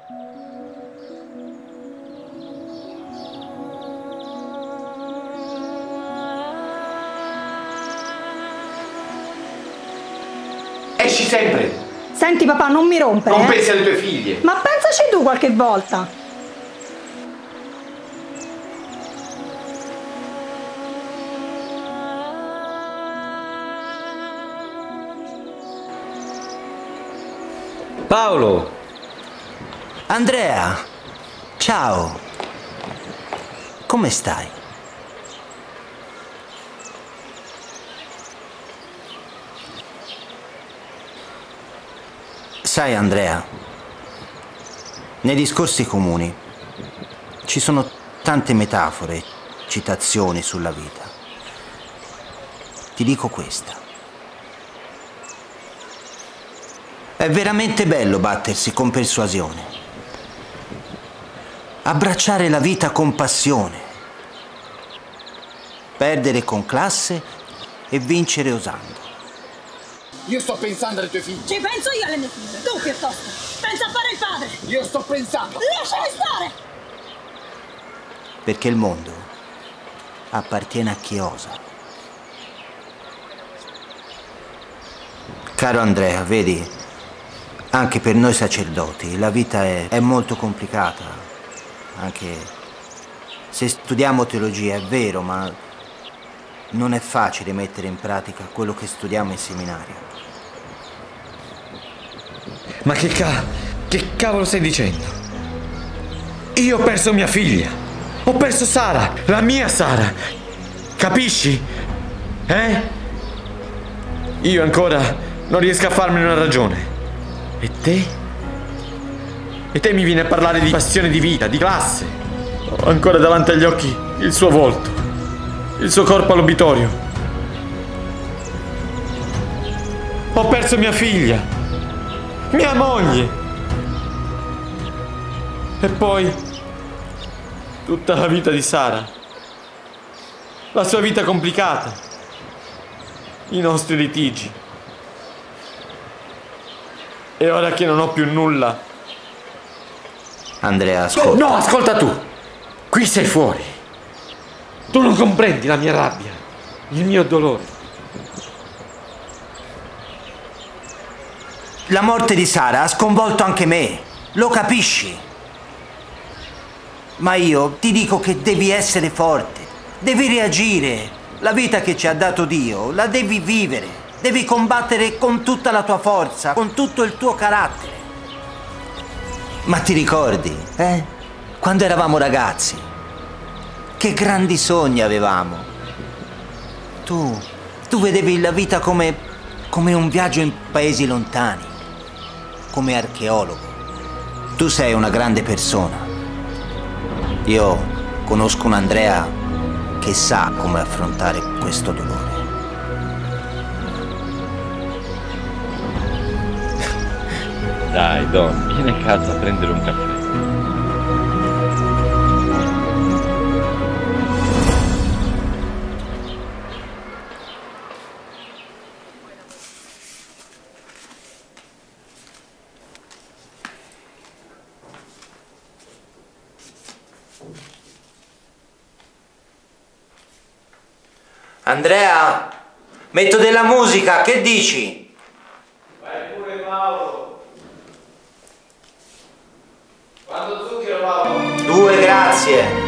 Esci sempre! Senti papà, non mi rompere. Non pensi alle tue figlie. Ma pensaci tu qualche volta. Paolo! Andrea! Ciao! Come stai? Sai Andrea, nei discorsi comuni ci sono tante metafore, citazioni sulla vita. Ti dico questa. È veramente bello battersi con persuasione, abbracciare la vita con passione, perdere con classe e vincere osando. Io sto pensando alle tue figlie. Ci penso io alle mie figlie. Tu piuttosto. Pensa a fare il padre. Io sto pensando. Lasciami stare. Perché il mondo appartiene a chi osa. Caro Andrea, vedi, anche per noi sacerdoti la vita è molto complicata. Anche se studiamo teologia è vero, ma non è facile mettere in pratica quello che studiamo in seminario. Ma che cavolo stai dicendo? Io ho perso mia figlia. Ho perso Sara, la mia Sara. Capisci? Io ancora non riesco a farmene una ragione. E te? E te mi vieni a parlare di passione di vita, di classe. Ho ancora davanti agli occhi il suo volto, il suo corpo all'obitorio. Ho perso mia figlia, mia moglie. E poi tutta la vita di Sara, la sua vita complicata, i nostri litigi. E ora che non ho più nulla. Andrea, ascolta. No, ascolta tu. Qui sei fuori. Tu non comprendi la mia rabbia, il mio dolore. La morte di Sara ha sconvolto anche me, lo capisci? Ma io ti dico che devi essere forte, devi reagire. La vita che ci ha dato Dio la devi vivere, devi combattere con tutta la tua forza, con tutto il tuo carattere. Ma ti ricordi, quando eravamo ragazzi? Che grandi sogni avevamo. Tu vedevi la vita come un viaggio in paesi lontani, come archeologo. Tu sei una grande persona. Io conosco un Andrea che sa come affrontare questo dolore. Dai, Don, vieni a casa a prendere un caffè. Andrea, metto della musica, che dici? Vai pure Paolo. Quanto zucchero Paolo? 2, grazie.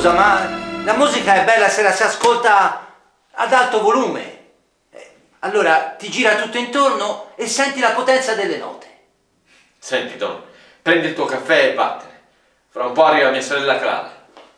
scusa, ma la musica è bella se la si ascolta ad alto volume. Allora ti gira tutto intorno e senti la potenza delle note. Senti, Don, prendi il tuo caffè e vattene. Fra un po' arriva mia sorella Clara.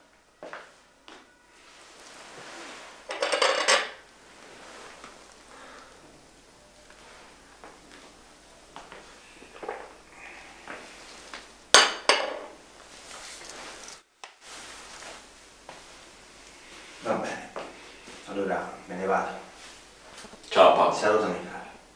Va bene, allora me ne vado. Ciao Paolo. Salutami, Clara.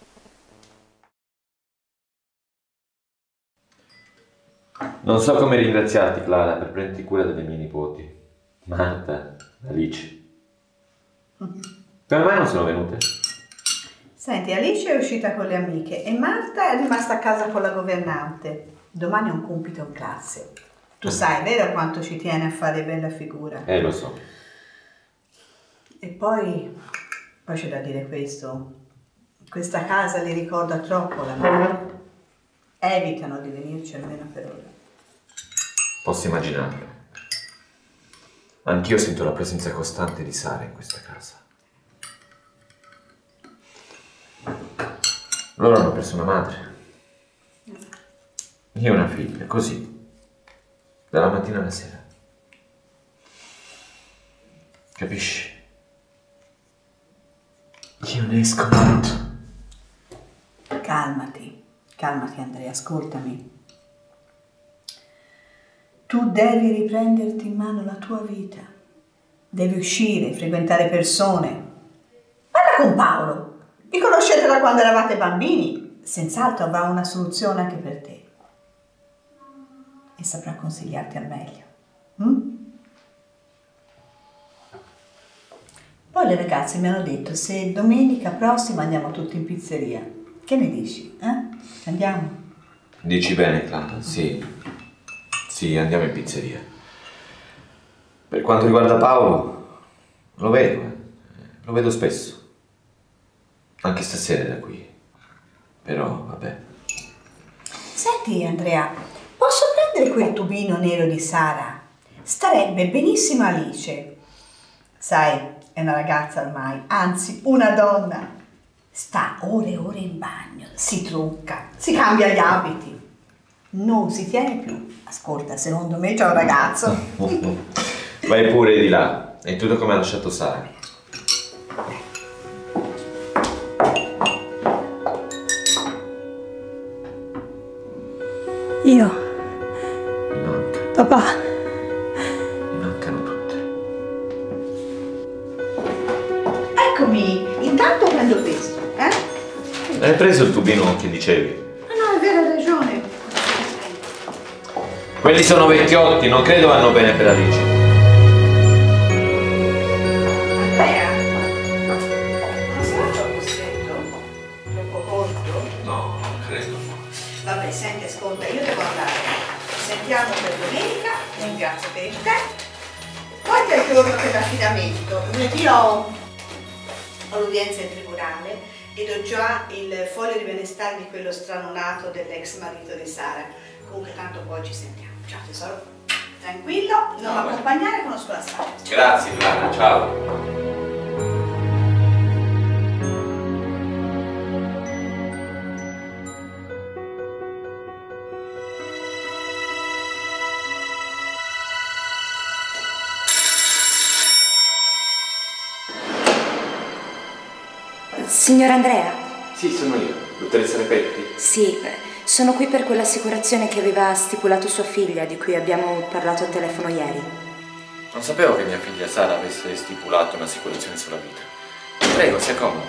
Non so come ringraziarti, Clara, per prenderti cura delle mie nipoti. Marta, Alice. Come mai non sono venute? Senti, Alice è uscita con le amiche e Marta è rimasta a casa con la governante. Domani è un compito in classe. Tu sai, vero, quanto ci tiene a fare bella figura? Lo so. E poi c'è da dire questo. Questa casa li ricorda troppo la madre. Evitano di venirci almeno per ora. Posso immaginarlo. Anch'io sento la presenza costante di Sara in questa casa. Loro hanno perso una madre. Io una figlia, così. Dalla mattina alla sera. Capisci? Io ne esco matto. Calmati, calmati Andrea, ascoltami. Tu devi riprenderti in mano la tua vita. Devi uscire, frequentare persone. Parla con Paolo. Vi conoscete da quando eravate bambini. Senz'altro avrà una soluzione anche per te. E saprà consigliarti al meglio. Poi le ragazze mi hanno detto se domenica prossima andiamo tutti in pizzeria. Che ne dici? Andiamo? Dici bene, Clara, sì. Sì, andiamo in pizzeria. Per quanto riguarda Paolo, lo vedo spesso. Anche stasera da qui. Però, vabbè. Senti, Andrea, posso prendere quel tubino nero di Sara? Starebbe benissimo Alice. Sai, è una ragazza ormai, anzi, una donna. Sta ore e ore in bagno, si trucca, si cambia gli abiti. Non si tiene più. Ascolta, secondo me c'è un ragazzo. Vai pure di là. È tutto come ha lasciato Sara. Io. Mi manca. Papà. Mi mancano tutte. Eccomi, intanto prendo questo, Hai preso il tubino che dicevi? No, è vero, hai ragione. Quelli sono vecchiotti, non credo vanno bene per Alice. Andrea, non sarà troppo stretto? Troppo corto? No, credo. Vabbè, senti, ascolta, io devo andare. Sentiamo per domenica, ringrazio per il tè. Poi ti aggiorno per l'affidamento. Lunedì ho l'udienza in tribunale ed ho già il foglio di benestare di quello stranonato dell'ex marito di Sara. Comunque tanto poi ci sentiamo. Ciao tesoro. Tranquillo, non mi accompagnare, conosco la strada. Grazie, Clara, ciao. Signor Andrea? Sì, sono io. Dottoressa Repetti? Sì, sono qui per quell'assicurazione che aveva stipulato sua figlia, di cui abbiamo parlato al telefono ieri. Non sapevo che mia figlia Sara avesse stipulato un'assicurazione sulla vita. Prego, si accomodi.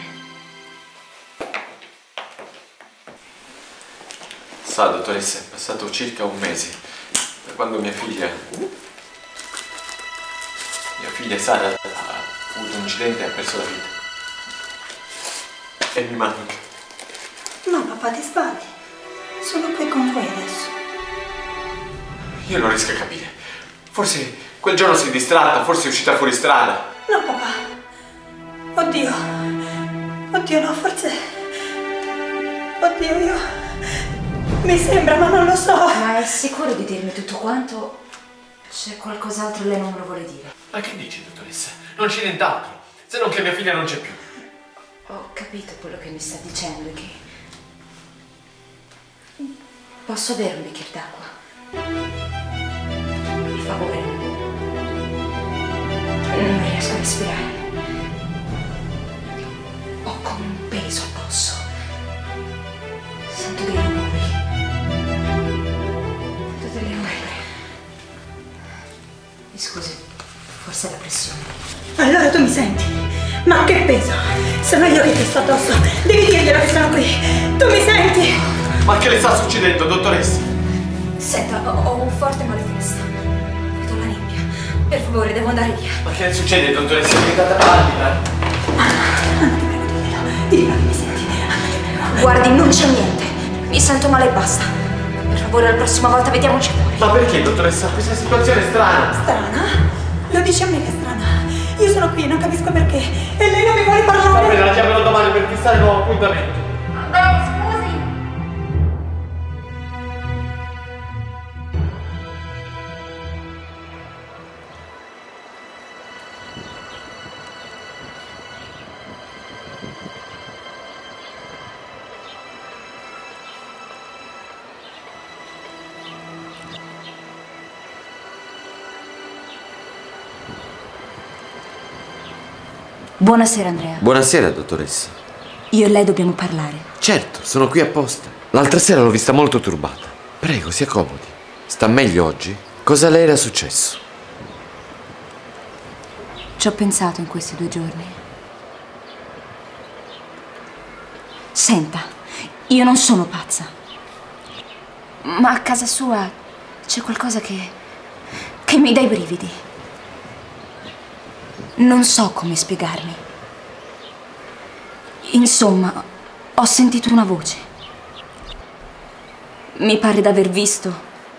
Sa, dottoressa, è passato circa un mese da quando mia figlia Sara ha avuto un incidente e ha perso la vita. E mi manca. No, papà, ti sbagli. Sono qui con voi adesso. Io non riesco a capire. Forse quel giorno si è distratta, forse è uscita fuori strada. No, papà. Oddio. Oddio, no, forse... Oddio, io... Mi sembra, ma non lo so. Ma è sicuro di dirmi tutto quanto? C'è qualcos'altro lei non me lo vuole dire? Ma che dici, dottoressa? Non c'è nient'altro, se non che mia figlia non c'è più. Ho capito quello che mi sta dicendo, che... Posso bere un bicchiere d'acqua? Per favore. Non riesco a respirare. Ho come un peso addosso. Sento dei rumori. Sento delle ombre. Mi scusi, forse è la pressione. Allora tu mi senti? Ma che peso! Sono io che ti sto addosso. Devi dirglielo che sono qui. Tu mi senti? Ma che le sta succedendo, dottoressa? Senta, ho un forte mal di testa. Vedo la nebbia. Per favore, devo andare via. Ma che le succede, dottoressa? È diventata pallida. Diglielo che mi senti. Guardi, non c'è niente. Mi sento male e basta. Per favore, la prossima volta vediamoci fuori. Ma perché, dottoressa? Questa situazione è strana. Strana? Lo dici a me che è strana? Io sono qui e non capisco perché. E lei non mi vuole parlare. Va bene, la chiamerò domani per fissare il nuovo appuntamento. Beh, scusi. Buonasera, Andrea. Buonasera, dottoressa. Io e lei dobbiamo parlare. Certo, sono qui apposta. L'altra sera l'ho vista molto turbata. Prego, si accomodi. Sta meglio oggi? Cosa le era successo? Ci ho pensato in questi 2 giorni. Senta, io non sono pazza. Ma a casa sua c'è qualcosa che mi dà i brividi. Non so come spiegarmi. Insomma, ho sentito una voce. Mi pare d'aver visto.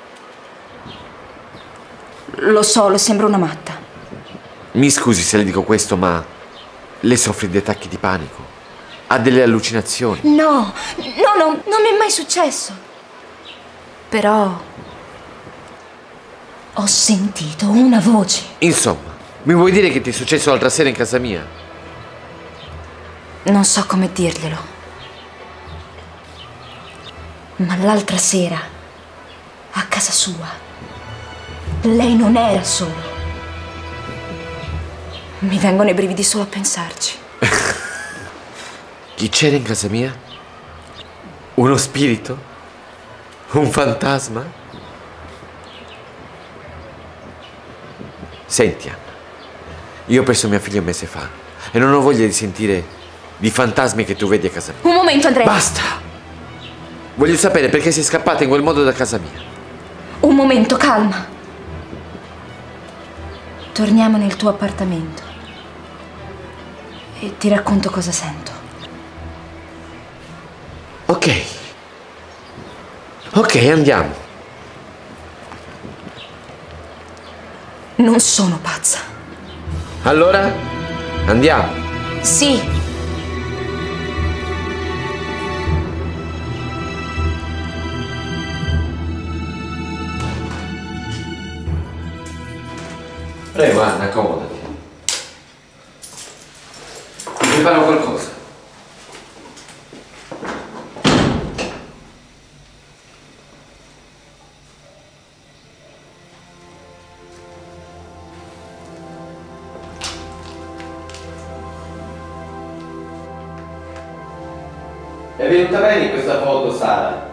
Lo so, le sembra una matta. Mi scusi se le dico questo, ma lei soffre di attacchi di panico? Ha delle allucinazioni? No, non mi è mai successo. Però ho sentito una voce. Insomma, mi vuoi dire che ti è successo l'altra sera in casa mia? Non so come dirglielo. Ma l'altra sera, a casa sua, lei non era solo. Mi vengono i brividi solo a pensarci. Chi c'era in casa mia? Uno spirito? Un fantasma? Senti, Anna, io ho perso mia figlia un mese fa e non ho voglia di sentire di fantasmi che tu vedi a casa mia. Un momento, Andrea. Basta! Voglio sapere perché sei scappata in quel modo da casa mia. Un momento, calma. Torniamo nel tuo appartamento e ti racconto cosa sento. Ok. Ok, andiamo. Non sono pazza. Allora, andiamo. Sì. Prego, Anna, accomodati. Ti preparo qualcosa. È venuta bene questa foto, Sara?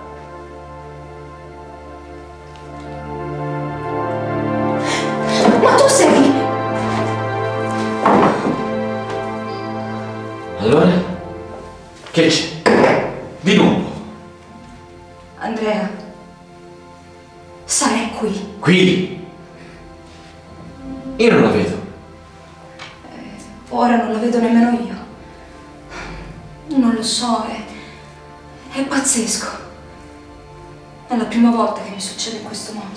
Ma tu sei... Allora? Che c'è? Di nuovo? Andrea, Sara è qui. Qui? Io non la vedo. Ora non la vedo nemmeno io. Non lo so, è pazzesco. È la prima volta che mi succede in questo modo.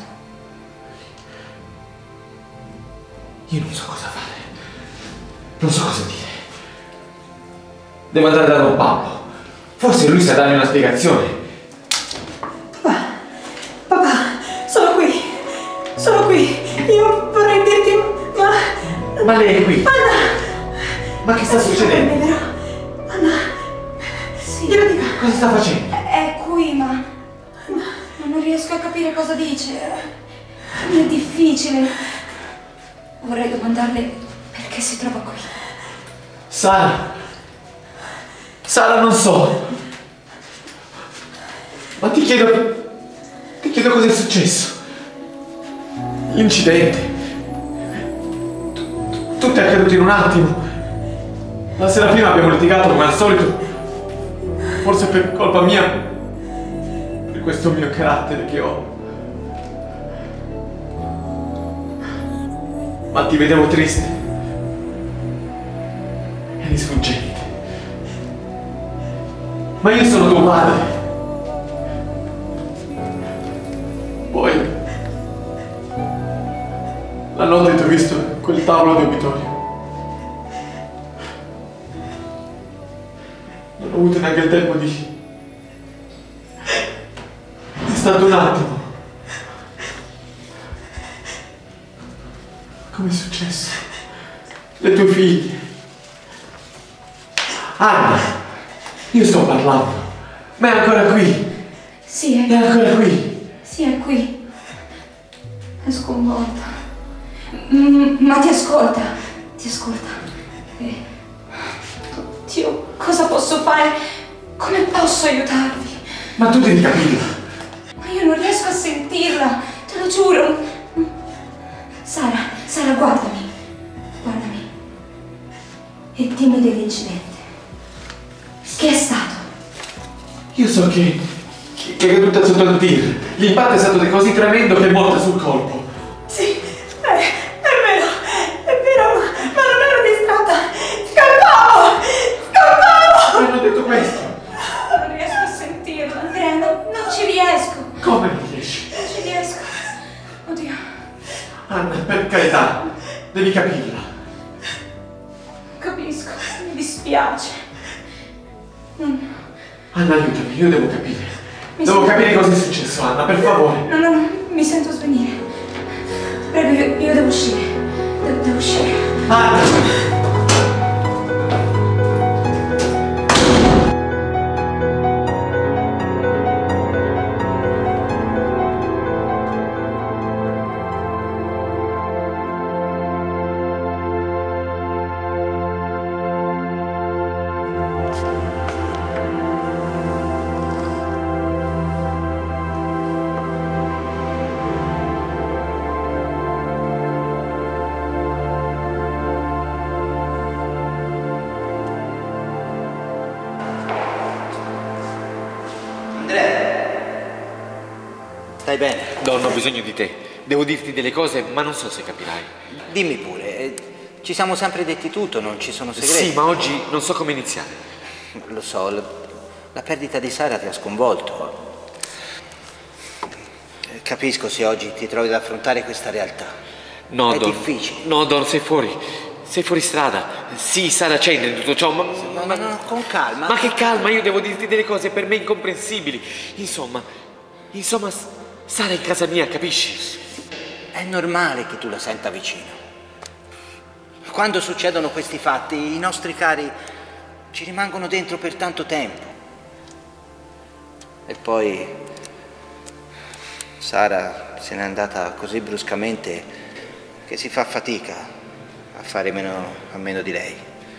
Io non so cosa fare. Non so cosa dire. Devo andare da Don Paolo. Forse lui sa darmi una spiegazione. Papà, sono qui. Sono qui. Io lei è qui? Anna! Ma che sta succedendo? Anna! Sì. Glielo dica! Cosa sta facendo? È qui, ma non riesco a capire cosa dice. Mi è difficile. Vorrei domandarle perché si trova qui. Sara! Sara, non so! Ma ti chiedo cosa è successo. L'incidente. Tutto è accaduto in un attimo. La sera prima abbiamo litigato come al solito. Forse per colpa mia. Per questo mio carattere che ho. Ma ti vedevo triste. Eri sfuggente. Ma io sono tuo padre. Poi la notte ti ho visto a quel tavolo di obitorio. Non ho avuto neanche il tempo di... È stato un attimo. Com'è successo? Le tue figlie. Anna, io sto parlando. Ma è ancora qui. Sì, È ancora qui. Sì, è qui. È sconvolta. Ma ti ascolta. Ti ascolta. Dio, cosa posso fare? Come posso aiutarvi? Ma tu devi capirla. Ma io non riesco a sentirla. Te lo giuro. Sara, guardami. Guardami. E dimmi dell'incidente. Che è stato? Io so che è caduta sotto il tir. L'impatto è stato così tremendo che è morta sul colpo. Sì, è vero, ma non ero distratta. Scappavo! Mi hanno detto questo. Non riesco a sentirla, Andrea, non ci riesco. Come non riesci? Non ci riesco. Oddio. Anna, per carità, devi capirla. Capisco, mi dispiace. Anna, aiutami, io devo capire. Devo capire cosa è successo, Anna, per favore. No, mi sento svenire. Prego, io devo uscire. Devo uscire. Anna! Stai bene? Don, ho bisogno di te. Devo dirti delle cose, ma non so se capirai. Dimmi pure, ci siamo sempre detti tutto, non ci sono segreti? Sì, ma oggi non so come iniziare. Lo so, la perdita di Sara ti ha sconvolto. Capisco se oggi ti trovi ad affrontare questa realtà. No, È Don. difficile. No, Don, sei fuori. Sei fuori strada. Sì, Sara c'entra in tutto ciò, ma No, con calma. Ma che calma, io devo dirti delle cose per me incomprensibili. Insomma, Sara è in casa mia, capisci? È normale che tu la senta vicino. Quando succedono questi fatti, i nostri cari ci rimangono dentro per tanto tempo. E poi Sara se n'è andata così bruscamente che si fa fatica a fare a meno di lei.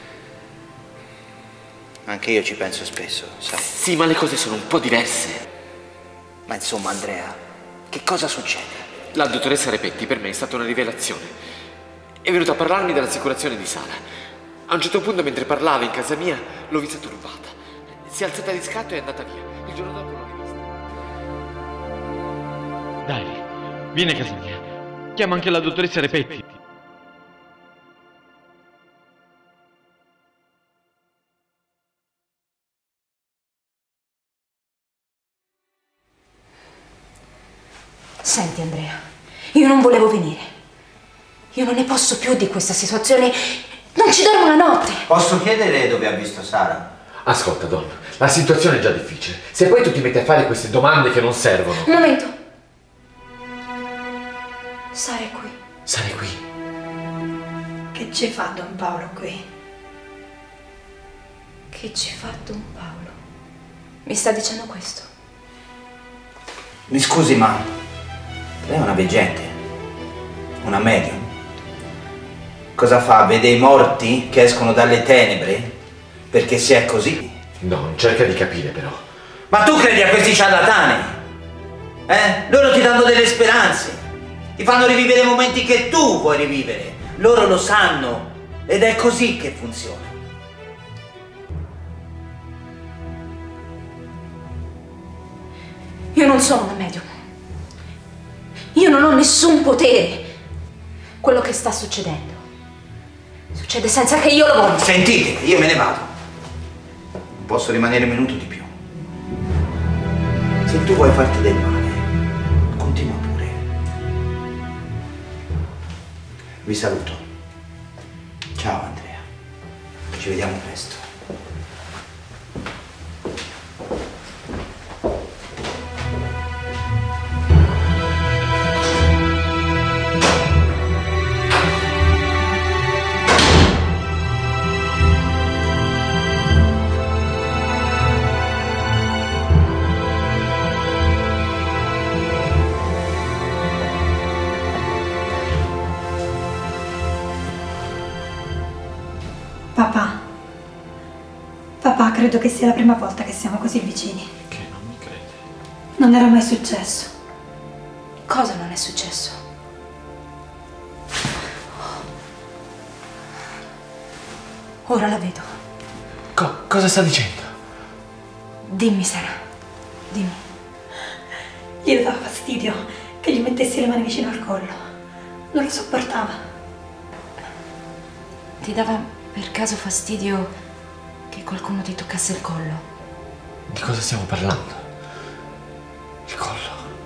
Anche io ci penso spesso, sai. Sì, ma le cose sono un po' diverse. Ma insomma, Andrea, che cosa succede? La dottoressa Repetti per me è stata una rivelazione. È venuta a parlarmi dell'assicurazione di Sara. A un certo punto, mentre parlava in casa mia, l'ho vista turbata. Si è alzata di scatto e è andata via. Il giorno dopo l'ho rivista. Dai, vieni a casa mia. Chiama anche la dottoressa Repetti. Senti, Andrea, io non volevo venire. Io non ne posso più di questa situazione. Non ci dormo la notte. Posso chiedere dove ha visto Sara? Ascolta, Don, la situazione è già difficile. Se poi tu ti metti a fare queste domande che non servono... Un momento. Sara è qui. Sara è qui. Che ci fa Don Paolo qui? Che ci fa Don Paolo? Mi sta dicendo questo? Mi scusi, ma lei è una veggente? Una medium? Cosa fa? Vede i morti che escono dalle tenebre? Perché se è così... No, cerca di capire però. Ma tu credi a questi ciarlatani? Loro ti danno delle speranze. Ti fanno rivivere i momenti che tu vuoi rivivere. Loro lo sanno. Ed è così che funziona. Io non sono una medium. Io non ho nessun potere. Quello che sta succedendo succede senza che io lo voglia. Sentite, io me ne vado. Non posso rimanere un minuto di più. Se tu vuoi farti del male, continua pure. Vi saluto. Ciao Andrea. Ci vediamo presto. Papà, credo che sia la prima volta che siamo così vicini. Che non mi crede. Non era mai successo. Cosa non è successo? Ora la vedo. Cosa sta dicendo? Dimmi, Sara. Dimmi. Gli dava fastidio che gli mettessi le mani vicino al collo. Non lo sopportava. Ti dava per caso fastidio che qualcuno ti toccasse il collo? Di cosa stiamo parlando? Il collo?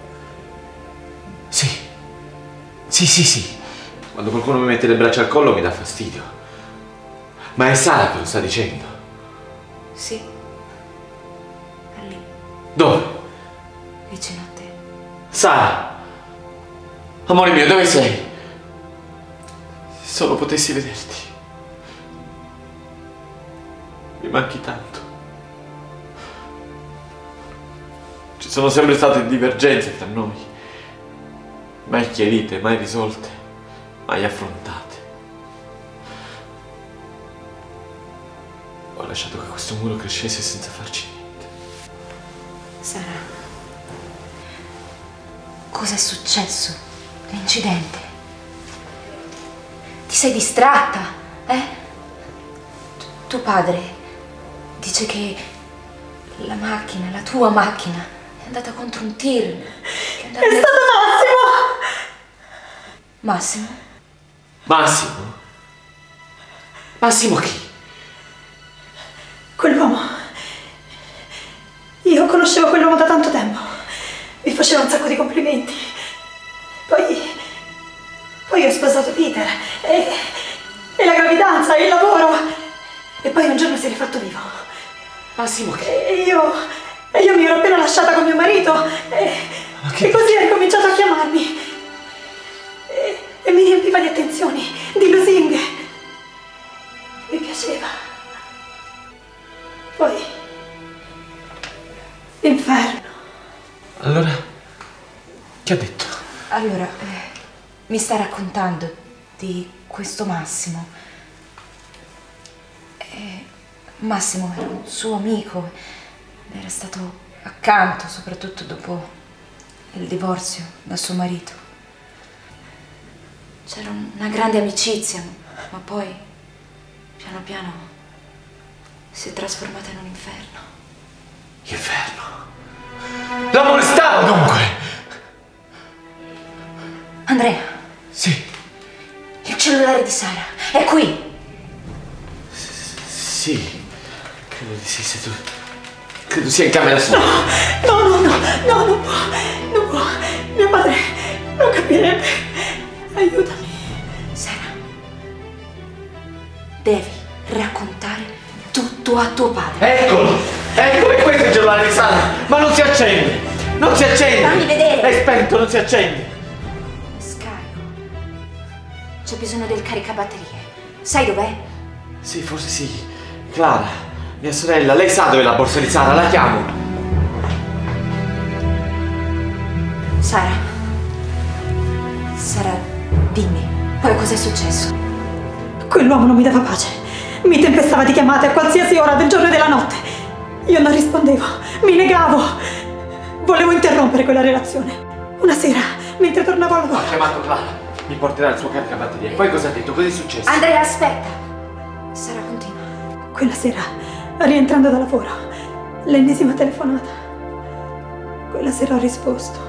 Sì. Sì. Quando qualcuno mi mette le braccia al collo mi dà fastidio. Ma è Sara che lo sta dicendo. Sì. È lì, Dove? vicino a te. Sara! Amore mio, dove sei? Se solo potessi vederti. Mi manchi tanto. Ci sono sempre state divergenze tra noi, mai chiarite, mai risolte, mai affrontate. Ho lasciato che questo muro crescesse senza farci niente. Sara, cos'è successo? L'incidente? Ti sei distratta, eh? Tuo padre dice che la macchina, la tua macchina, è andata contro un tir. È stato Massimo! Massimo? Massimo? Massimo chi? Quell'uomo. Io conoscevo quell'uomo da tanto tempo. Mi faceva un sacco di complimenti. Poi ho sposato Peter. E la gravidanza, e il lavoro. E poi un giorno si è rifatto vivo. Massimo chi? E io mi ero appena lasciata con mio marito. E così ha ricominciato a chiamarmi. E mi riempiva di attenzioni, di lusinghe. Mi piaceva. Poi... l'inferno. Allora, che ha detto? Allora, mi sta raccontando di questo Massimo. Massimo era un suo amico, era stato accanto, soprattutto dopo il divorzio da suo marito. C'era una grande amicizia, ma poi, piano piano, si è trasformata in un inferno. Inferno? La molestava dunque! Andrea! Sì. Il cellulare di Sara è qui! Sì. Credo di sì, se tu... Credo sia in camera sua. No, non può. Mio padre non capirebbe. Aiutami. Sara, devi raccontare tutto a tuo padre. Eccolo! Ecco, è questo il cellulare di Sara! Ma non si accende! Non si accende! Fammi vedere! È spento, non si accende! Scarico. C'è bisogno del caricabatterie. Sai dov'è? Sì, forse sì. Clara, mia sorella, lei sa dove è la borsa di Sara? La chiamo. Sara. Sara, dimmi, poi cos'è successo? Quell'uomo non mi dava pace. Mi tempestava di chiamate a qualsiasi ora del giorno e della notte. Io non rispondevo, mi negavo. Volevo interrompere quella relazione. Una sera, mentre tornavo al lavoro... Ha chiamato Clara. Mi porterà il suo caricabatterie. E poi cosa ha detto? Cosa è successo? Andrea, aspetta. Sara, continua. Quella sera, rientrando da lavoro, l'ennesima telefonata. Quella sera ho risposto.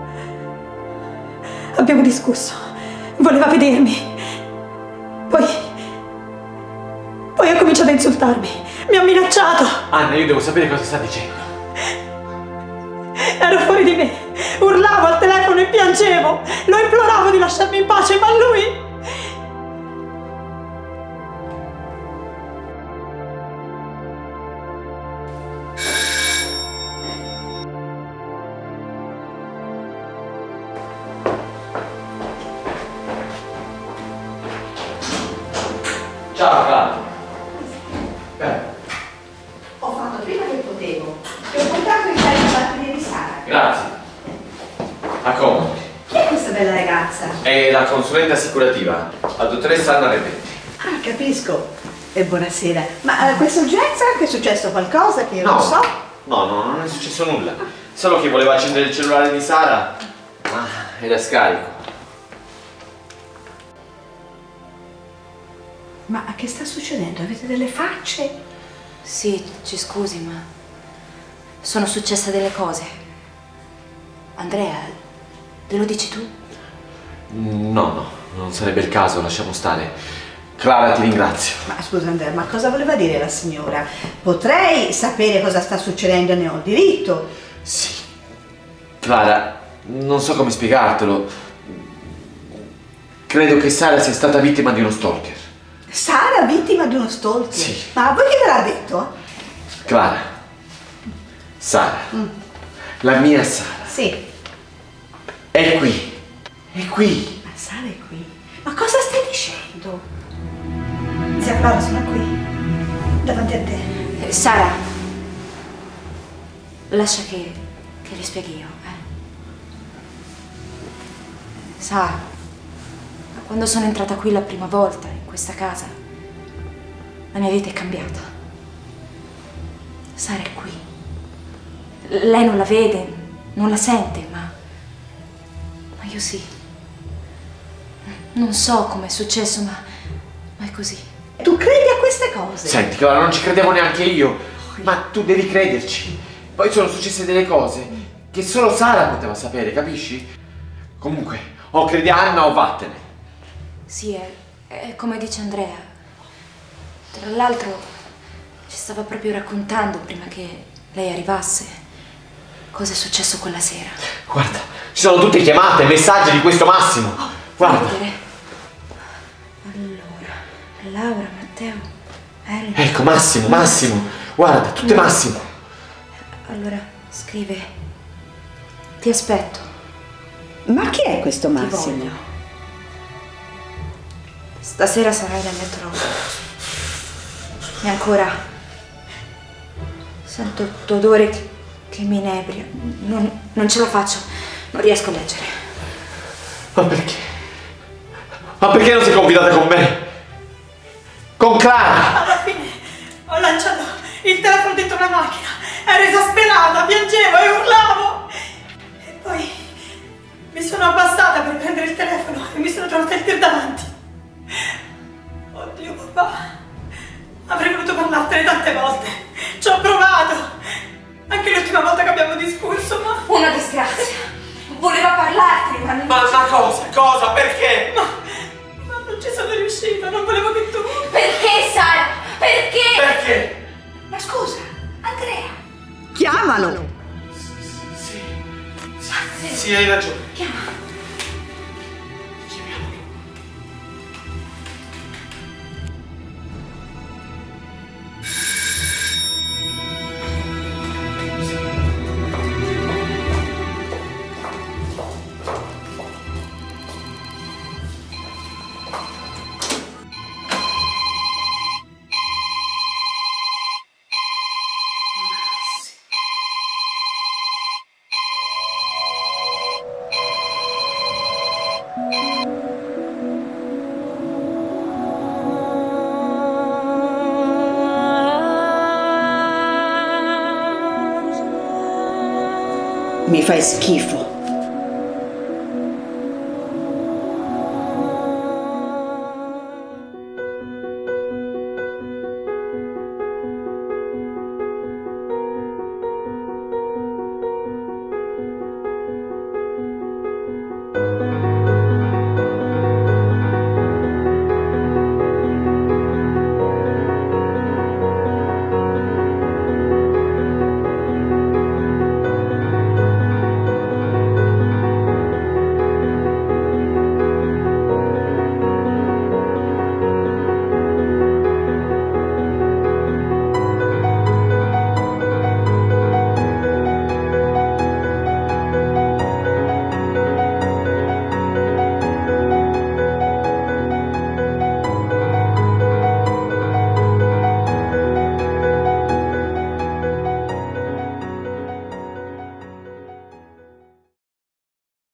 Abbiamo discusso. Voleva vedermi. Poi ha cominciato a insultarmi. Mi ha minacciato. Anna, io devo sapere cosa sta dicendo. Ero fuori di me. Urlavo al telefono e piangevo. Lo imploravo di lasciarmi in pace, ma lui... Ciao, Clara. Ho fatto prima che potevo. Ti ho portato il caricabatterie di Sara. Grazie. Accomodi. Chi è questa bella ragazza? È la consulente assicurativa, la dottoressa Anna Repetti. Ah, capisco. E buonasera. Ma questa urgenza? Che è successo qualcosa che io non so? No, non è successo nulla. Solo che voleva accendere il cellulare di Sara, ma era scarico. Ma che sta succedendo? Avete delle facce? Sì, ci scusi, ma sono successe delle cose. Andrea, te lo dici tu? No, non sarebbe il caso, lasciamo stare. Clara, ti ringrazio. Ma scusa Andrea, ma cosa voleva dire la signora? Potrei sapere cosa sta succedendo, ne ho diritto. Sì. Clara, non so come spiegartelo. Credo che Sara sia stata vittima di uno stalker. Sara vittima di uno stalker? Sì. Ma voi che ve l'ha detto? Clara, Sara, la mia Sara, Sì. è qui, è qui. Ma Sara è qui? Ma cosa stai dicendo? Zia Clara, sono qui, davanti a te. Sara, lascia che le spieghi io, Sa, quando sono entrata qui la prima volta, in questa casa, la mia vita è cambiata. Sara è qui. Lei non la vede, non la sente, ma io sì. Non so come è successo, ma è così. Tu credi a queste cose? Senti, Clara, non ci credevo neanche io, ma tu devi crederci. Poi sono successe delle cose che solo Sara poteva sapere, capisci? Comunque, o credi a Anna o vattene. Sì, è come dice Andrea. Tra l'altro, ci stava proprio raccontando prima che lei arrivasse cosa è successo quella sera. Guarda, ci sono tutte chiamate, messaggi di questo Massimo. Guarda. Vedere. Allora, Laura, Matteo, Elena. Ecco, Massimo. Guarda, tutte Massimo. Allora, scrive. Ti aspetto. Ma chi è questo Ti Massimo? voglio. Stasera sarai nel metro. E ancora sento il tuo odore che mi inebria. Non ce la faccio. Non riesco a leggere. Ma perché? Ma perché non sei convidata con me? Con Clara! Alla fine ho lanciato il telefono dentro la macchina. Ero esasperata, piangevo e urlavo. E poi mi sono abbassata per prendere il telefono e mi sono trovata il tir davanti. Oddio papà, avrei voluto parlartene tante volte. Ci ho provato. Anche l'ultima volta che abbiamo discusso, ma... Una disgrazia. Voleva parlarti, ma non... Ma cosa? Perché? Ma non ci sono riuscita, non volevo che tu... Perché, Sara? Perché? Perché? Ma scusa, Andrea. Chiamalo! Sì, hai ragione. Chiama. Mi fai schifo.